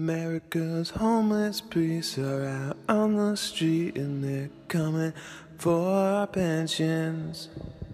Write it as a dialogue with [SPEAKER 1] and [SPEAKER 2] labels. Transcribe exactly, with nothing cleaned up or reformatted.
[SPEAKER 1] America's homeless priests are out on the street and they're coming for our pensions.